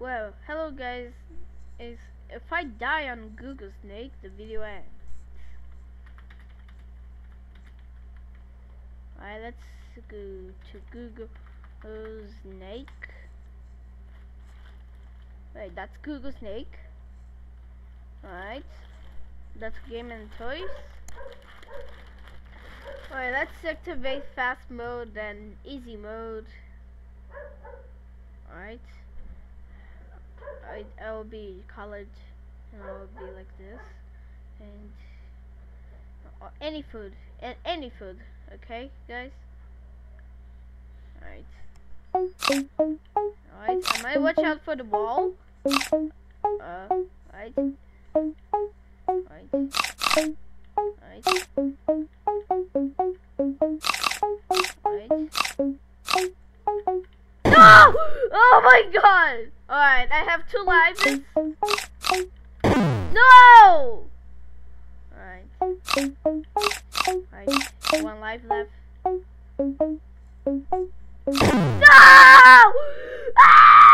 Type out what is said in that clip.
Well, hello guys. If I die on Google Snake, the video ends. Alright, let's go to Google Snake. Wait, that's Google Snake. Alright, that's Game and Toys. Alright, let's activate fast mode and easy mode. Alright, I will be colored and I will be like this, and any food, okay guys? Alright, I might watch out for the wall. Right. No! Oh my god! Alright, I have 2 lives. No! Alright. Alright, 1 life left. No! Ah!